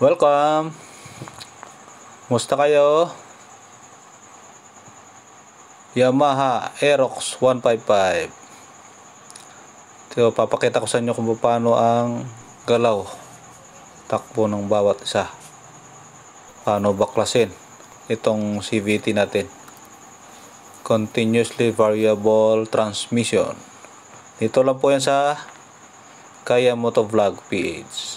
Welcome! Musta kayo? Yamaha Aerox 155. Ito, papakita ko sa inyo kung paano ang galaw, takbo ng bawat isa. Paano baklasin itong CVT natin. Continuously Variable Transmission. Dito lang po yan sa Kaya Motovlog PH.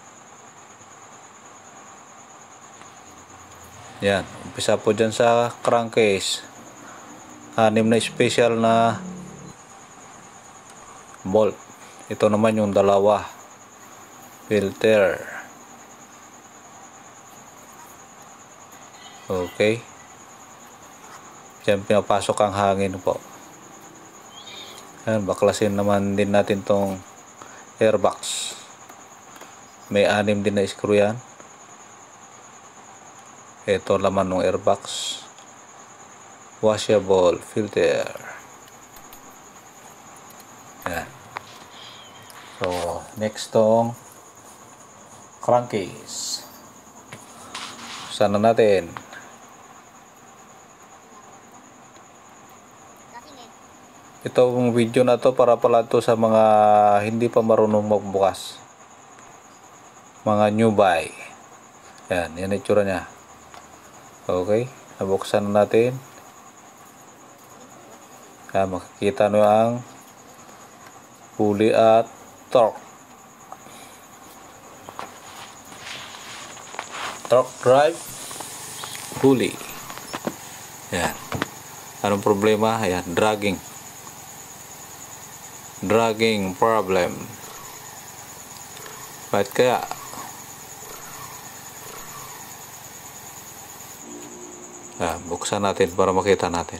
Yan, umpisa po dyan sa crankcase. 6 na special na bolt. Ito naman yung dalawa filter. Okay, dyan pinapasok ang hangin po. Yan, baklasin naman din natin tong airbox. May 6 din na screw yan. Ito laman ng airbox. Washable filter. Yan. So, next tong crankcase. Sana natin. Itong video na to para pala to sa mga hindi pa marunong magbukas. Mga new buy. Yan, yan itsura niya. Okay, nabuksan na natin. Makikita nyo ang pulley at torque drive pulley. Yan. Anong problema? Ayan, dragging problem. Bakit kaya? Buksan natin para makita natin.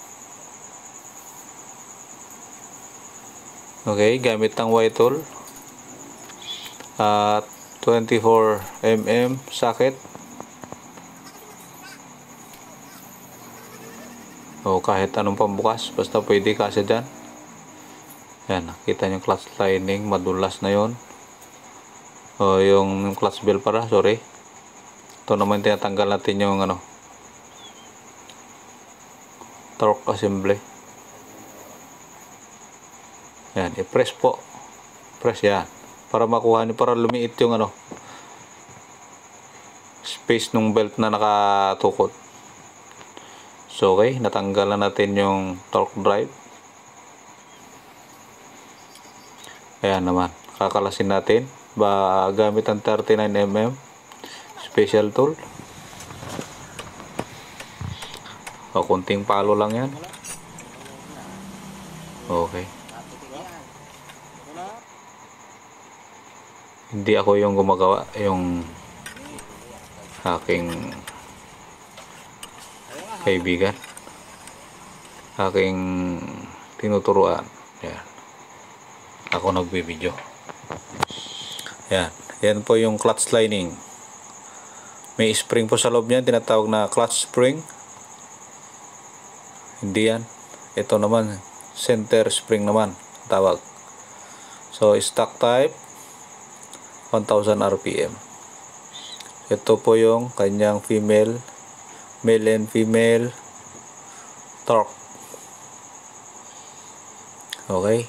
Okay, gamit ng Y tool at 24mm socket. O kahit anong pambukas, basta pwede kasi dyan. Yan, nakita nyo clutch lining, madulas na yon. O yung clutch bell para, sorry. Ito naman tinatanggal natin yung torque assembly. Yan, i-press po. Press yan. Para makuha nyo, para lumiit yung space ng belt na nakatukot. So, okay, natanggal na natin yung torque drive. Ayan naman, kakalasin natin gamit ang 39mm special tool. O, kunting palo lang yan. Okay. Hindi ako yung gumagawa, yung aking kaibigan, aking tinuturuan. Yan, ako nagbibideo. Yan, yan po yung clutch lining. May spring po sa loob niyan, tinatawag na clutch spring. Hindi yan, ito naman center spring naman tawag. So stock type 1000 rpm. Ito po yung kanyang male and female torque. Okay,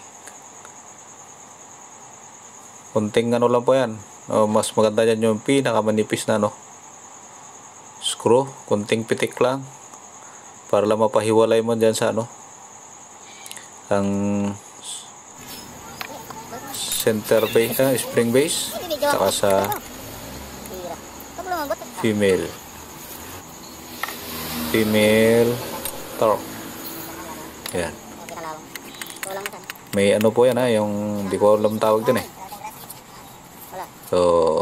kunting lang po yan. Mas maganda yan yung pinakamanipis na screw, kunting pitik lang para lang mapahiwalay mo dyan sa ang center base, spring base, saka sa female torque. Yan, may po yan yung di ko alam tawag din So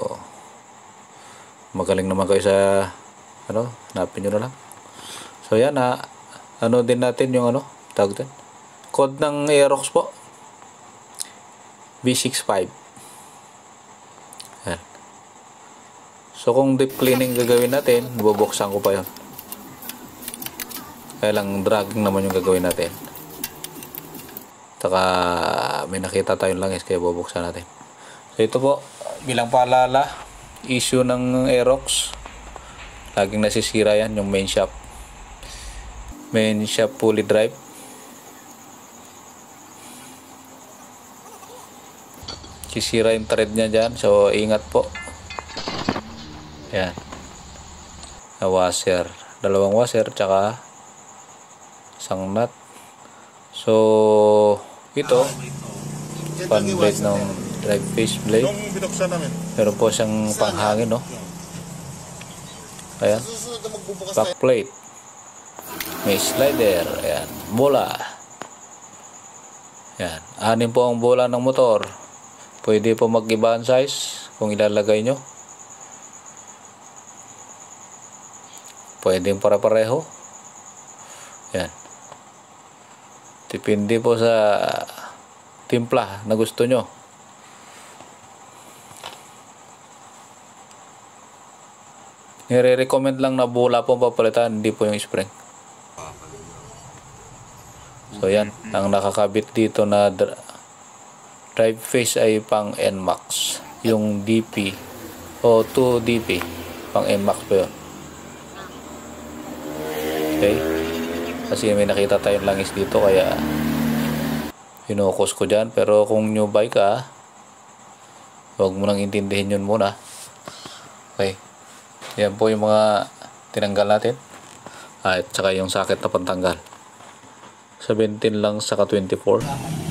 magaling naman kayo sa hanapin nyo na lang. So yan, din natin yung tawag din, code ng Aerox po, V65. Yan. So kung deep cleaning gagawin natin, bubuksan ko pa yun. Kaya lang dragging naman yung gagawin natin. Saka may nakita tayong langis, kaya bubuksan natin. So ito po, bilang paalala, issue ng Aerox. Laging nasisira yan, yung main shaft pulley drive. Sisira yung thread nya dyan, so ingat po. Yan, washer, dalawang washer tsaka isang nut. So ito fan blade ng drive face blade. Meron po siyang panghangin, no? Ayan, back plate, may slider, ayan, bola. Ayan, 6 po ang bola ng motor. Pwede po mag-iba ang size kung ilalagay nyo. Pwede para-pareho. Ayan, depende po sa timpla na gusto nyo. Nire-recommend lang na bola po papalitan, hindi po yung spring. So yan, ang nakakabit dito na drive face ay pang NMAX. Yung DP o 2DP, pang NMAX po yun. Okay, kasi may nakita tayong langis dito kaya finokus ko dyan. Pero kung new buy ka, huwag mo nang intindihin yun muna. Okay, yan po yung mga tinanggal natin. At saka yung socket na pantanggal, 17 lang saka 24.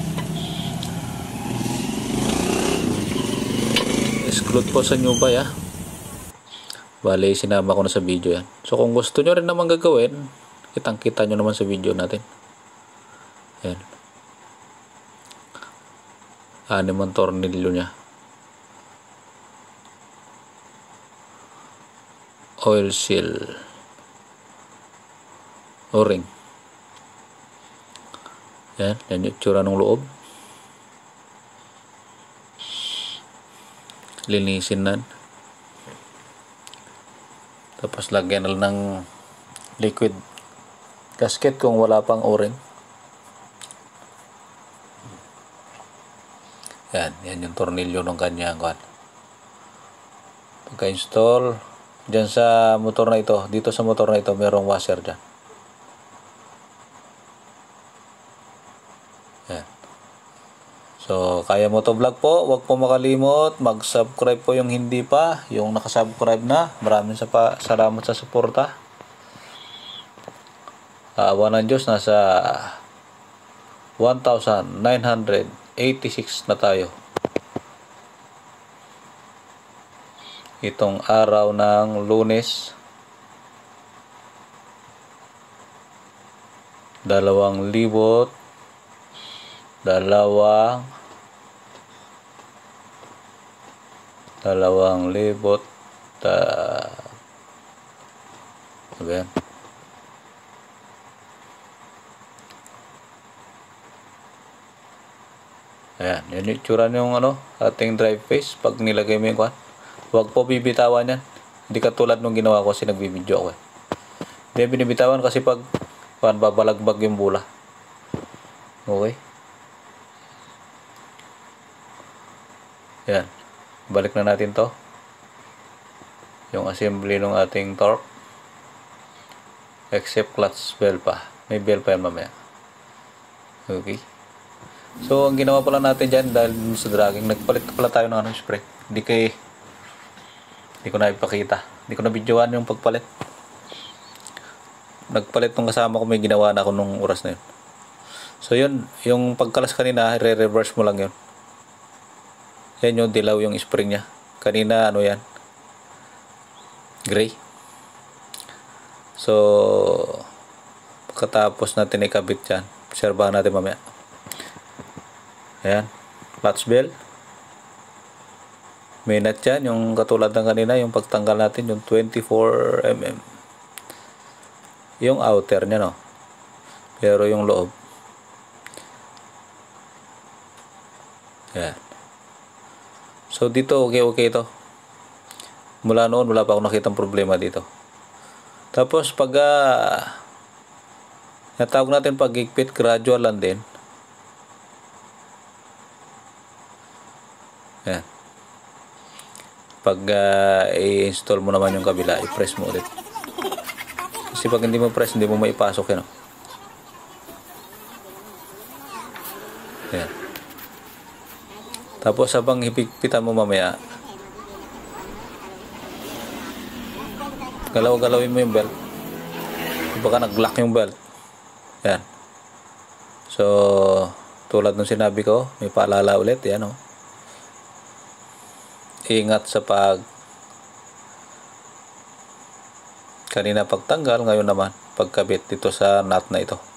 Exclude po sa new buy, ha. Bale, sinama ko na sa video yan. So kung gusto nyo rin naman gagawin, kitang kita nyo naman sa video natin. Yan, 6 ang tornilyo nya. Oil seal, o-ring. Yan, yan yung tsura ng loob. Linisin na. Tapos lagyan na ng liquid gasket kung wala pang o-ring. Yan, yan yung tornilyo ng kanyang kan. Pagka-install dyan sa motor na ito, dito sa motor na ito, merong washer dyan. Yan. So, kaya mo to vlog po, huwag po makalimot, mag-subscribe po yung hindi pa, yung nakasubscribe na. Maraming salamat sa suporta. Awa ng Diyos, nasa 1,986 na tayo. Itong araw ng Lunes, 2022. Ayan. Ayan, yan yung itsura yung ating drive face pag nilagay mo yung kwan. Huwag po bibitawan yan. Hindi katulad nung ginawa ko kasi nagbibideo ako. Hindi binibitawan kasi pag babalagbag yung bola. Okay. Yan. Balik na natin to. Yung assembly ng ating torque. Except clutch bell pa. May bell pa yan mamaya. Okay. So, ang ginawa pala natin dyan dahil sa dragging, nagpalit pala tayo ng spray. Hindi ko na ipakita. Hindi ko na videoan yung pagpalit. Nagpalit nung kasama ko, may ginawa na ako nung oras na yun. So, yun. Yung pagkalas kanina, re-reverse mo lang yun. Yan yung dilaw yung spring nya. Kanina, yan? Gray. So, pagkatapos natin ikabit dyan, obserbahan natin mamaya. Ayan, clutch bell. May nut yan, yung katulad ng kanina, yung pagtanggal natin, yung 24mm. Yung outer nya, no? Pero yung loob. Ayan. So, dito, okay ito. Mula noon, wala pa akong nakitang problema dito. Tapos, pag natawag natin pag-higpit, gradual lang din. Ayan. Pag i-install mo naman yung kabila, i-press mo ulit. Kasi pag hindi mo press, hindi mo maipasok yan. Ayan. Tapos habang hipigpitan mo mamaya, galaw-galawin mo yung belt. Baka nag-lock yung belt. Ayan. So, tulad ng sinabi ko, may paalala ulit. Ayan, ingat sa kanina pagtanggal, ngayon naman pagkabit dito sa nut na ito.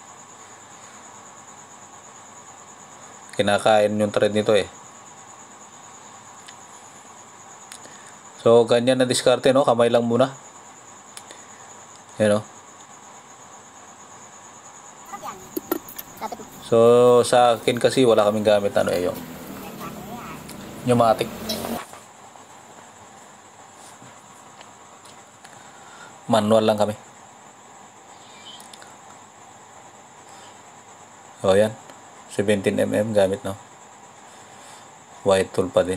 Kinakain yung thread nito eh. So, ganyan na diskarte, no? Kamay lang muna. Ayan, So, sa akin kasi wala kaming gamit yung pneumatic. Manual lang kami. O, yan. 17mm gamit, no? White tool pa din.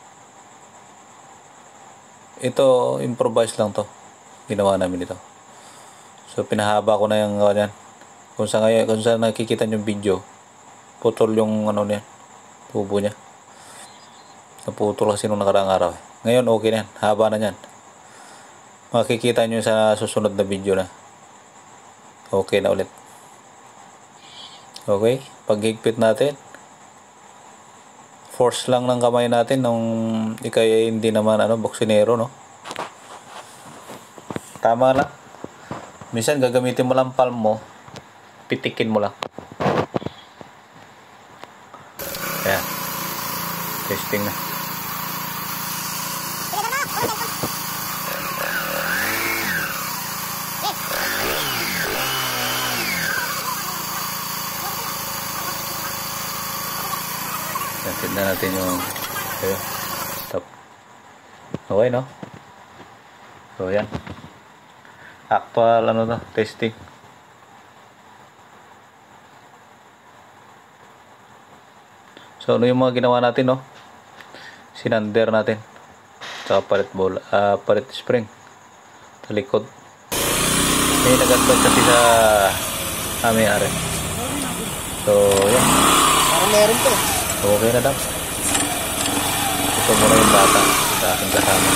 Ito, improvise lang to. Ginawa namin ito. So, pinahaba ko na yung yan. Kung sa nakikita nyo yung video, putol yung niya, tubo niya. Naputol kasi nung nakaraang araw. Ngayon, okay na yan. Haba na yan. Makikita nyo sa susunod na video na. Okay na ulit. Okay. Paghigpit natin. Force lang ng kamay natin nung ikay hindi naman boksinero, no? Tama lang. Minsan gagamitin mo lang palm mo, pitikin mo lang. Ayan. Testing na. Tignan natin yung stop. Okay, no? So, yan. Actual, testing. So, ano yung mga ginawa natin, no? Sinander natin. Tsaka palit spring. Sa likod. May nagandad kasi sa aming are. So, yan. Parang meron to. Okay na daw. Ito muna yung bata sa aking kasama.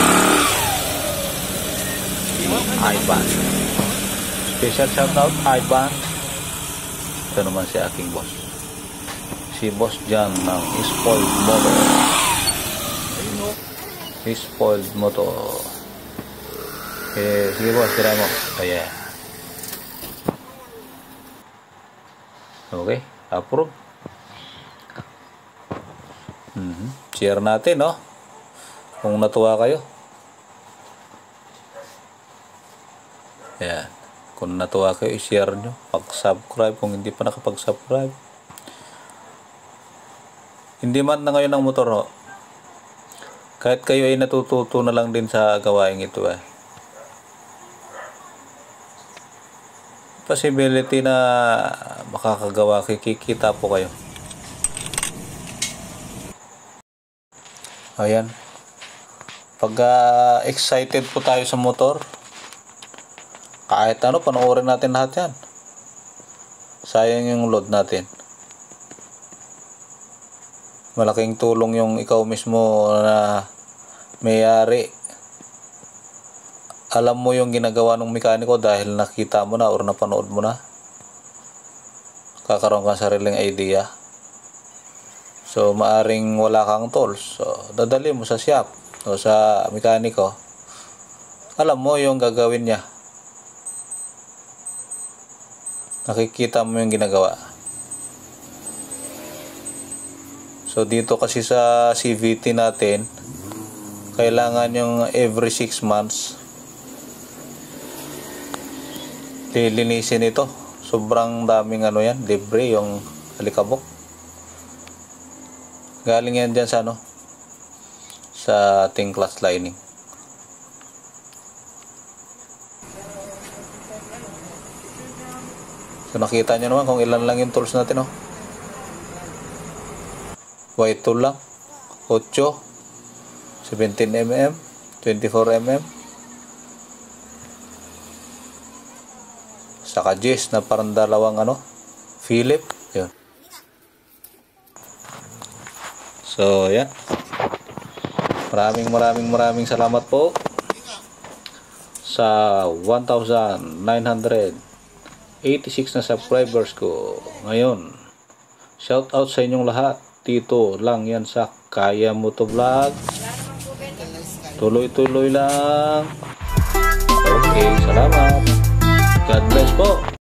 Ivan. Special shoutout, Ivan. Ito naman si aking boss. Si Boss John ng Spoiled Motor. Spoiled Motor. Sige boss, tira mo. Ayan. Okay, approve. Share natin, no? Kung natuwa kayo. Ayan. Kung natuwa kayo, i-share nyo. Pag-subscribe kung hindi pa nakapag-subscribe. Hindi man na ngayon ng motor, ho. Kahit kayo ay natututo na lang din sa gawain ito, Possibility na makakagawa, kikita po kayo. Ayan. Pag excited po tayo sa motor, kahit panoorin natin lahat yan. Sayang yung load natin. Malaking tulong yung ikaw mismo na may-ari. Alam mo yung ginagawa ng mekaniko dahil nakita mo na or napanood mo na. Kakaroon ka sariling idea. So, maaring wala kang tools. So, dadali mo sa shop o sa mekaniko. Alam mo yung gagawin niya. Nakikita mo yung ginagawa. So, dito kasi sa CVT natin, kailangan yung every 6 months lilinisin ito. Sobrang daming debris, yung alikabok. Galing yan dyan sa ating clutch lining. So, nakita nyo naman kung ilan lang yung tools natin, White tool lang. 8. 17mm, 24mm. Saka Jess na parang dalawang Philip. Yun. So, yan. Maraming salamat po sa 1,986 na subscribers ko ngayon. Shout out sa inyong lahat. Dito lang yan sa Kaya Mo To Vlog. Tuloy-tuloy lang. Okay, salamat. God bless po.